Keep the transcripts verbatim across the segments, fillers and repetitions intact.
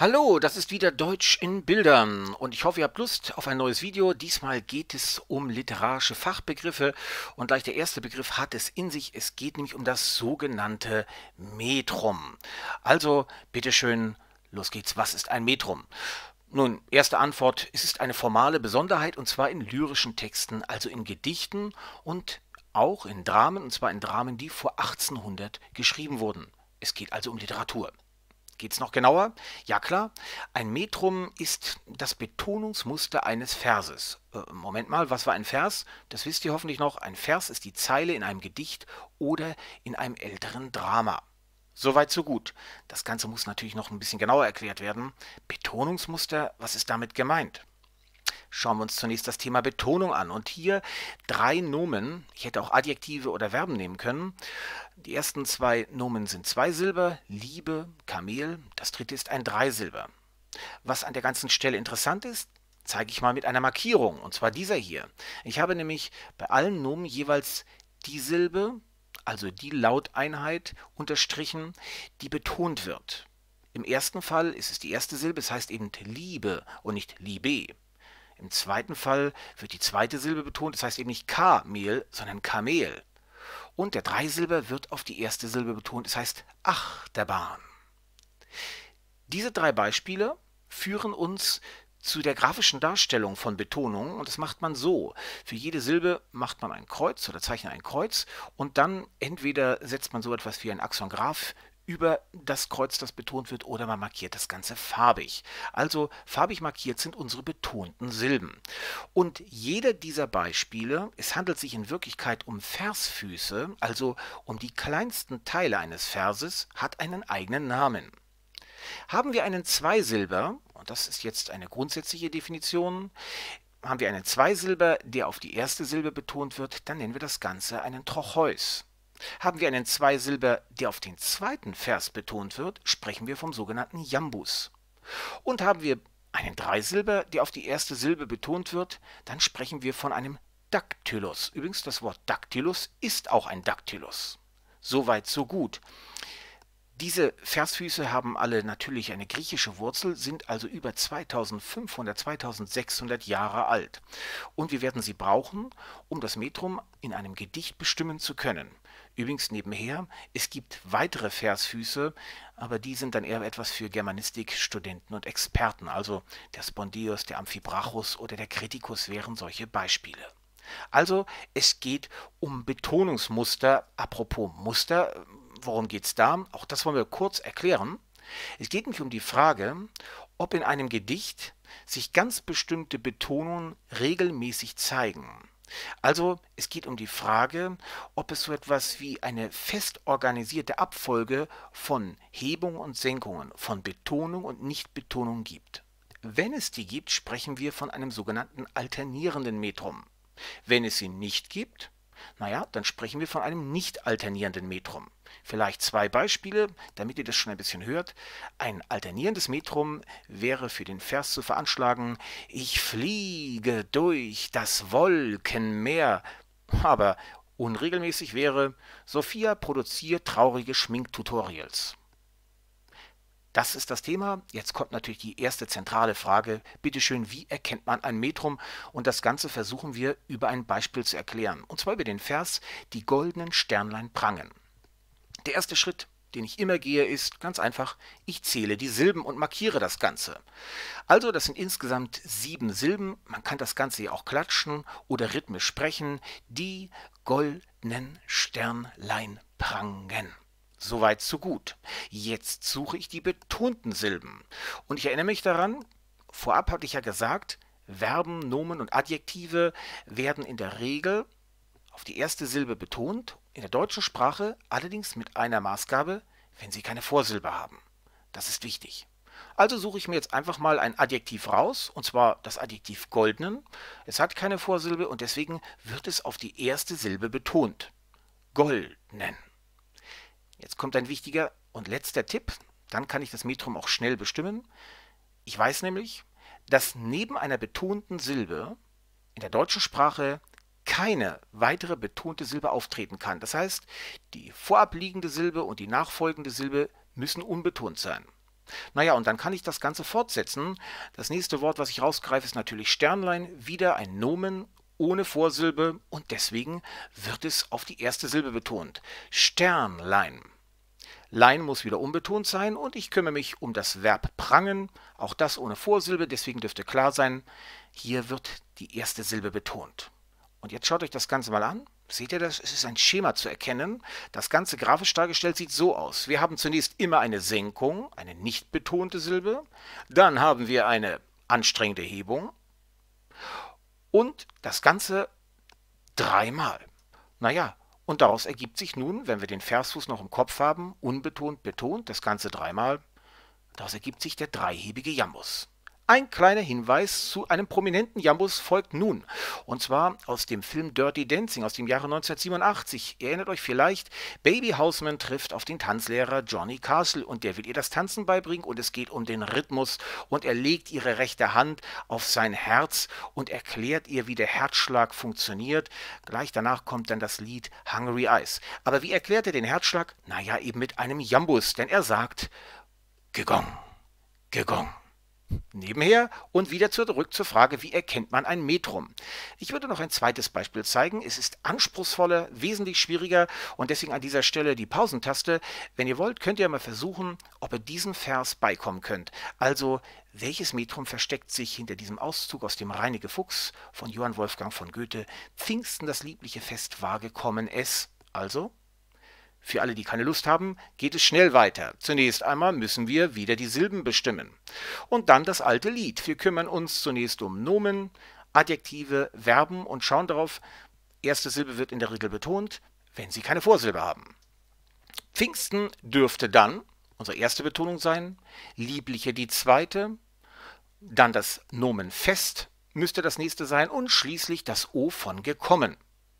Hallo, das ist wieder Deutsch in Bildern und ich hoffe, ihr habt Lust auf ein neues Video. Diesmal geht es um literarische Fachbegriffe und gleich der erste Begriff hat es in sich. Es geht nämlich um das sogenannte Metrum. Also, bitteschön, los geht's. Was ist ein Metrum? Nun, erste Antwort, es ist eine formale Besonderheit und zwar in lyrischen Texten, also in Gedichten und auch in Dramen, und zwar in Dramen, die vor achtzehnhundert geschrieben wurden. Es geht also um Literatur. Geht's noch genauer? Ja klar, ein Metrum ist das Betonungsmuster eines Verses. Äh, Moment mal, was war ein Vers? Das wisst ihr hoffentlich noch. Ein Vers ist die Zeile in einem Gedicht oder in einem älteren Drama. Soweit so gut. Das Ganze muss natürlich noch ein bisschen genauer erklärt werden. Betonungsmuster, was ist damit gemeint? Schauen wir uns zunächst das Thema Betonung an. Und hier drei Nomen. Ich hätte auch Adjektive oder Verben nehmen können. Die ersten zwei Nomen sind Zweisilber, Liebe, Kamel. Das dritte ist ein Dreisilber. Was an der ganzen Stelle interessant ist, zeige ich mal mit einer Markierung. Und zwar dieser hier. Ich habe nämlich bei allen Nomen jeweils die Silbe, also die Lauteinheit, unterstrichen, die betont wird. Im ersten Fall ist es die erste Silbe, es heißt eben Liebe und nicht Liebe. Im zweiten Fall wird die zweite Silbe betont, das heißt eben nicht Kamel, sondern Kamel. Und der Dreisilber wird auf die erste Silbe betont, das heißt Achterbahn. Diese drei Beispiele führen uns zu der grafischen Darstellung von Betonungen und das macht man so. Für jede Silbe macht man ein Kreuz oder zeichnet ein Kreuz und dann entweder setzt man so etwas wie ein Axongraph über das Kreuz, das betont wird, oder man markiert das Ganze farbig. Also farbig markiert sind unsere betonten Silben. Und jeder dieser Beispiele, es handelt sich in Wirklichkeit um Versfüße, also um die kleinsten Teile eines Verses, hat einen eigenen Namen. Haben wir einen Zweisilber, und das ist jetzt eine grundsätzliche Definition, haben wir einen Zweisilber, der auf die erste Silbe betont wird, dann nennen wir das Ganze einen Trocheus. Haben wir einen Zweisilber, der auf den zweiten Vers betont wird, sprechen wir vom sogenannten Jambus. Und haben wir einen Dreisilber, der auf die erste Silbe betont wird, dann sprechen wir von einem Daktylus. Übrigens, das Wort Daktylus ist auch ein Daktylus. Soweit, so gut. Diese Versfüße haben alle natürlich eine griechische Wurzel, sind also über zweitausendfünfhundert, zweitausendsechshundert Jahre alt. Und wir werden sie brauchen, um das Metrum in einem Gedicht bestimmen zu können. Übrigens nebenher, es gibt weitere Versfüße, aber die sind dann eher etwas für Germanistikstudenten und Experten. Also der Spondeus, der Amphibrachus oder der Kritikus wären solche Beispiele. Also es geht um Betonungsmuster. Apropos Muster, worum geht es da? Auch das wollen wir kurz erklären. Es geht nämlich um die Frage, ob in einem Gedicht sich ganz bestimmte Betonungen regelmäßig zeigen. Also es geht um die Frage, ob es so etwas wie eine fest organisierte Abfolge von Hebungen und Senkungen, von Betonung und Nichtbetonung gibt. Wenn es die gibt, sprechen wir von einem sogenannten alternierenden Metrum. Wenn es sie nicht gibt, naja, dann sprechen wir von einem nicht alternierenden Metrum. Vielleicht zwei Beispiele, damit ihr das schon ein bisschen hört. Ein alternierendes Metrum wäre für den Vers zu veranschlagen: Ich fliege durch das Wolkenmeer. Aber unregelmäßig wäre: Sophia produziert traurige Schminktutorials. Das ist das Thema. Jetzt kommt natürlich die erste zentrale Frage. Bitteschön, wie erkennt man ein Metrum? Und das Ganze versuchen wir über ein Beispiel zu erklären. Und zwar über den Vers: Die goldenen Sternlein prangen. Der erste Schritt, den ich immer gehe, ist ganz einfach: Ich zähle die Silben und markiere das Ganze. Also das sind insgesamt sieben Silben. Man kann das Ganze ja auch klatschen oder rhythmisch sprechen. Die goldenen Sternlein prangen. Soweit, so gut. Jetzt suche ich die betonten Silben. Und ich erinnere mich daran, vorab hatte ich ja gesagt, Verben, Nomen und Adjektive werden in der Regel auf die erste Silbe betont, in der deutschen Sprache allerdings mit einer Maßgabe: wenn sie keine Vorsilbe haben. Das ist wichtig. Also suche ich mir jetzt einfach mal ein Adjektiv raus, und zwar das Adjektiv goldenen. Es hat keine Vorsilbe und deswegen wird es auf die erste Silbe betont. Goldnen. Jetzt kommt ein wichtiger und letzter Tipp, dann kann ich das Metrum auch schnell bestimmen. Ich weiß nämlich, dass neben einer betonten Silbe in der deutschen Sprache keine weitere betonte Silbe auftreten kann. Das heißt, die vorab liegende Silbe und die nachfolgende Silbe müssen unbetont sein. Naja, und dann kann ich das Ganze fortsetzen. Das nächste Wort, was ich rausgreife, ist natürlich Sternlein. Wieder ein Nomen ohne Vorsilbe und deswegen wird es auf die erste Silbe betont. Sternlein. Lein muss wieder unbetont sein und ich kümmere mich um das Verb prangen. Auch das ohne Vorsilbe, deswegen dürfte klar sein, hier wird die erste Silbe betont. Und jetzt schaut euch das Ganze mal an. Seht ihr das? Es ist ein Schema zu erkennen. Das Ganze grafisch dargestellt sieht so aus. Wir haben zunächst immer eine Senkung, eine nicht betonte Silbe. Dann haben wir eine anstrengende Hebung. Und das Ganze dreimal. Naja, und daraus ergibt sich nun, wenn wir den Versfuß noch im Kopf haben, unbetont, betont, das Ganze dreimal, daraus ergibt sich der dreihebige Jambus. Ein kleiner Hinweis zu einem prominenten Jambus folgt nun, und zwar aus dem Film Dirty Dancing aus dem Jahre neunzehnhundertsiebenundachtzig. Ihr erinnert euch vielleicht, Baby Houseman trifft auf den Tanzlehrer Johnny Castle und der will ihr das Tanzen beibringen und es geht um den Rhythmus und er legt ihre rechte Hand auf sein Herz und erklärt ihr, wie der Herzschlag funktioniert. Gleich danach kommt dann das Lied Hungry Eyes. Aber wie erklärt er den Herzschlag? Naja, eben mit einem Jambus, denn er sagt Gegong, Gegong. Nebenher und wieder zurück zur Frage, wie erkennt man ein Metrum? Ich würde noch ein zweites Beispiel zeigen. Es ist anspruchsvoller, wesentlich schwieriger und deswegen an dieser Stelle die Pausentaste. Wenn ihr wollt, könnt ihr mal versuchen, ob ihr diesen Vers beikommen könnt. Also, welches Metrum versteckt sich hinter diesem Auszug aus dem Reineke Fuchs von Johann Wolfgang von Goethe? Pfingsten, das liebliche Fest war gekommen es. Also, für alle, die keine Lust haben, geht es schnell weiter. Zunächst einmal müssen wir wieder die Silben bestimmen. Und dann das alte Lied. Wir kümmern uns zunächst um Nomen, Adjektive, Verben und schauen darauf, erste Silbe wird in der Regel betont, wenn sie keine Vorsilbe haben. Pfingsten dürfte dann unsere erste Betonung sein, liebliche die zweite, dann das Nomen fest müsste das nächste sein und schließlich das O von gekommen.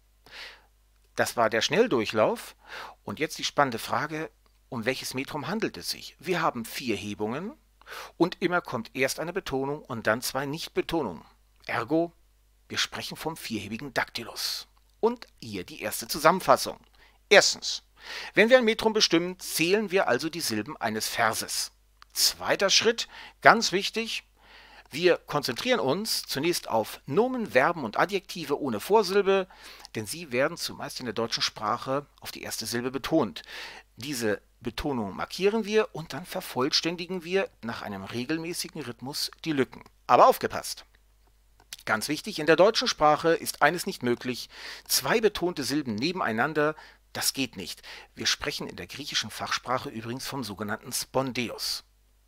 Das war der Schnelldurchlauf. Und jetzt die spannende Frage, um welches Metrum handelt es sich? Wir haben vier Hebungen und immer kommt erst eine Betonung und dann zwei Nichtbetonungen. Ergo, wir sprechen vom vierhebigen Daktylus. Und hier die erste Zusammenfassung. Erstens, wenn wir ein Metrum bestimmen, zählen wir also die Silben eines Verses. Zweiter Schritt, ganz wichtig, wir konzentrieren uns zunächst auf Nomen, Verben und Adjektive ohne Vorsilbe, denn sie werden zumeist in der deutschen Sprache auf die erste Silbe betont. Diese Betonung markieren wir und dann vervollständigen wir nach einem regelmäßigen Rhythmus die Lücken. Aber aufgepasst! Ganz wichtig, in der deutschen Sprache ist eines nicht möglich, zwei betonte Silben nebeneinander, das geht nicht. Wir sprechen in der griechischen Fachsprache übrigens vom sogenannten Spondeus.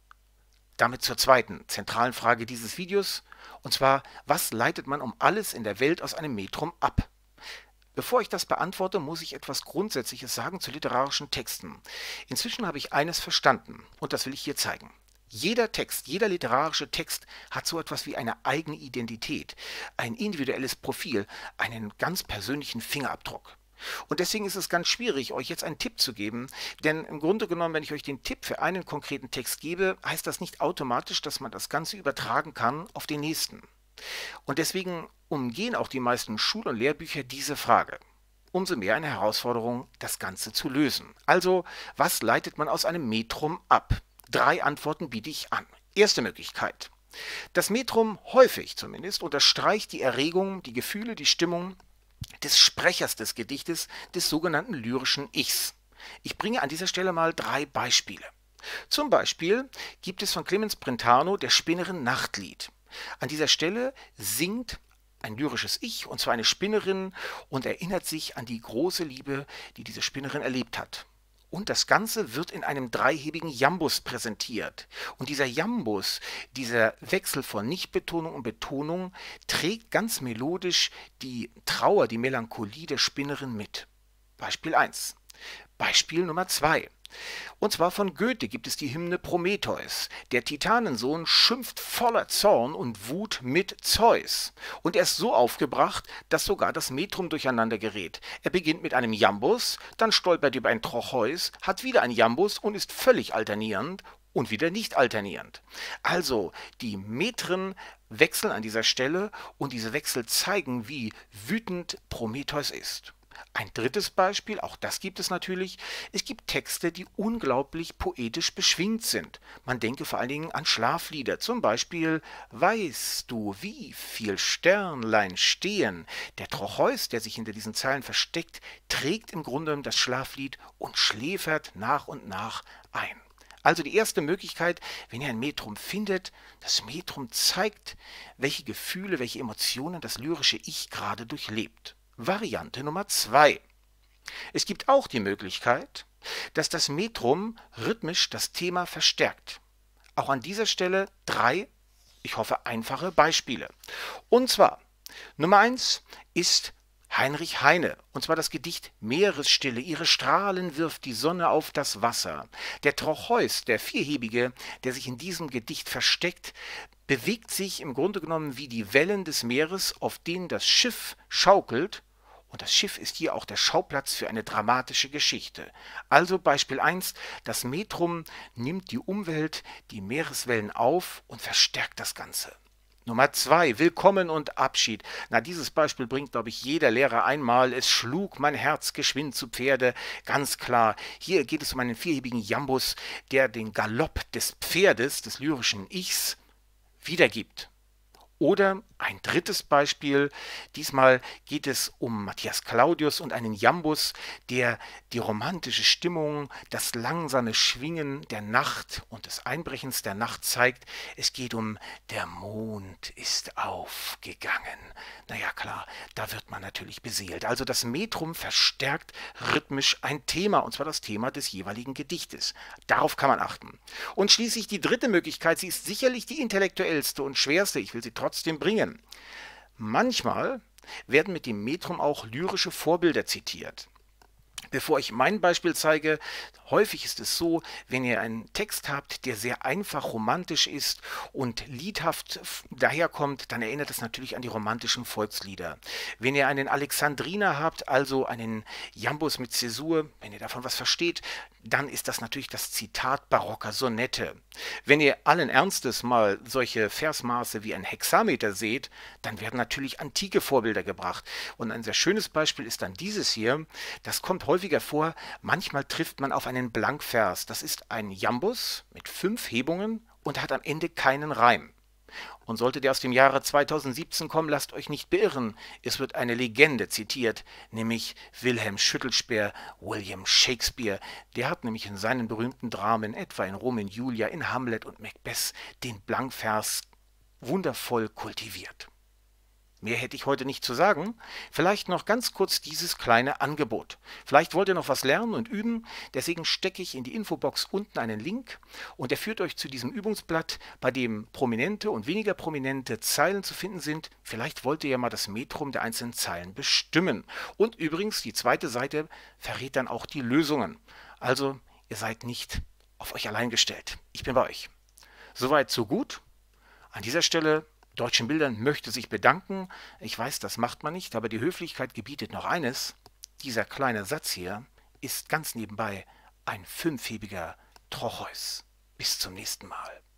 Damit zur zweiten zentralen Frage dieses Videos, und zwar, was leitet man um alles in der Welt aus einem Metrum ab? Bevor ich das beantworte, muss ich etwas Grundsätzliches sagen zu literarischen Texten. Inzwischen habe ich eines verstanden, und das will ich hier zeigen. Jeder Text, jeder literarische Text hat so etwas wie eine eigene Identität, ein individuelles Profil, einen ganz persönlichen Fingerabdruck. Und deswegen ist es ganz schwierig, euch jetzt einen Tipp zu geben, denn im Grunde genommen, wenn ich euch den Tipp für einen konkreten Text gebe, heißt das nicht automatisch, dass man das Ganze übertragen kann auf den nächsten. Und deswegen umgehen auch die meisten Schul- und Lehrbücher diese Frage. Umso mehr eine Herausforderung, das Ganze zu lösen. Also, was leitet man aus einem Metrum ab? Drei Antworten biete ich an. Erste Möglichkeit. Das Metrum, häufig zumindest, unterstreicht die Erregung, die Gefühle, die Stimmung des Sprechers des Gedichtes, des sogenannten lyrischen Ichs. Ich bringe an dieser Stelle mal drei Beispiele. Zum Beispiel gibt es von Clemens Brentano der Spinnerin Nachtlied. An dieser Stelle singt ein lyrisches Ich, und zwar eine Spinnerin, und erinnert sich an die große Liebe, die diese Spinnerin erlebt hat. Und das Ganze wird in einem dreihebigen Jambus präsentiert. Und dieser Jambus, dieser Wechsel von Nichtbetonung und Betonung, trägt ganz melodisch die Trauer, die Melancholie der Spinnerin mit. Beispiel eins. Beispiel Nummer zwei. Und zwar von Goethe gibt es die Hymne Prometheus. Der Titanensohn schimpft voller Zorn und Wut mit Zeus. Und er ist so aufgebracht, dass sogar das Metrum durcheinander gerät. Er beginnt mit einem Jambus, dann stolpert über ein Trocheus, hat wieder ein Jambus und ist völlig alternierend und wieder nicht alternierend. Also die Metren wechseln an dieser Stelle und diese Wechsel zeigen, wie wütend Prometheus ist. Ein drittes Beispiel, auch das gibt es natürlich, es gibt Texte, die unglaublich poetisch beschwingt sind. Man denke vor allen Dingen an Schlaflieder, zum Beispiel Weißt du, wie viel Sternlein stehen? Der Trocheus, der sich hinter diesen Zeilen versteckt, trägt im Grunde das Schlaflied und schläfert nach und nach ein. Also die erste Möglichkeit, wenn ihr ein Metrum findet, das Metrum zeigt, welche Gefühle, welche Emotionen das lyrische Ich gerade durchlebt. Variante Nummer zwei. Es gibt auch die Möglichkeit, dass das Metrum rhythmisch das Thema verstärkt. Auch an dieser Stelle drei, ich hoffe, einfache Beispiele. Und zwar, Nummer eins ist Heinrich Heine, und zwar das Gedicht Meeresstille, ihre Strahlen wirft die Sonne auf das Wasser. Der Trocheus, der Vierhebige, der sich in diesem Gedicht versteckt, bewegt sich im Grunde genommen wie die Wellen des Meeres, auf denen das Schiff schaukelt, und das Schiff ist hier auch der Schauplatz für eine dramatische Geschichte. Also Beispiel eins, das Metrum nimmt die Umwelt, die Meereswellen auf und verstärkt das Ganze. Nummer zwei, Willkommen und Abschied. Na, dieses Beispiel bringt, glaube ich, jeder Lehrer einmal. Es schlug mein Herz geschwind zu Pferde. Ganz klar, hier geht es um einen vierhebigen Jambus, der den Galopp des Pferdes, des lyrischen Ichs, wiedergibt. Oder ein drittes Beispiel, diesmal geht es um Matthias Claudius und einen Jambus, der die romantische Stimmung, das langsame Schwingen der Nacht und des Einbrechens der Nacht zeigt. Es geht um Der Mond ist aufgegangen. Naja klar, da wird man natürlich beseelt. Also das Metrum verstärkt rhythmisch ein Thema, und zwar das Thema des jeweiligen Gedichtes. Darauf kann man achten. Und schließlich die dritte Möglichkeit, sie ist sicherlich die intellektuellste und schwerste, ich will sie trotzdem bringen. Manchmal werden mit dem Metrum auch lyrische Vorbilder zitiert. Bevor ich mein Beispiel zeige, häufig ist es so, wenn ihr einen Text habt, der sehr einfach romantisch ist und liedhaft daherkommt, dann erinnert es natürlich an die romantischen Volkslieder. Wenn ihr einen Alexandriner habt, also einen Jambus mit Zäsur, wenn ihr davon was versteht, dann ist das natürlich das Zitat barocker Sonette. Wenn ihr allen Ernstes mal solche Versmaße wie ein Hexameter seht, dann werden natürlich antike Vorbilder gebracht. Und ein sehr schönes Beispiel ist dann dieses hier. Das kommt häufiger vor. Manchmal trifft man auf einen Blankvers. Das ist ein Jambus mit fünf Hebungen und hat am Ende keinen Reim. Und sollte der aus dem Jahre zweitausendsiebzehn kommen, lasst euch nicht beirren. Es wird eine Legende zitiert, nämlich Wilhelm Schüttelspeer, William Shakespeare. Der hat nämlich in seinen berühmten Dramen, etwa in Rom und Julia, in Hamlet und Macbeth, den Blankvers wundervoll kultiviert. Mehr hätte ich heute nicht zu sagen. Vielleicht noch ganz kurz dieses kleine Angebot. Vielleicht wollt ihr noch was lernen und üben. Deswegen stecke ich in die Infobox unten einen Link und der führt euch zu diesem Übungsblatt, bei dem prominente und weniger prominente Zeilen zu finden sind. Vielleicht wollt ihr ja mal das Metrum der einzelnen Zeilen bestimmen. Und übrigens, die zweite Seite verrät dann auch die Lösungen. Also, ihr seid nicht auf euch allein gestellt. Ich bin bei euch. Soweit, so gut. An dieser Stelle Deutschen Bildern möchte sich bedanken. Ich weiß, das macht man nicht, aber die Höflichkeit gebietet noch eines. Dieser kleine Satz hier ist ganz nebenbei ein fünfhebiger Trocheus. Bis zum nächsten Mal.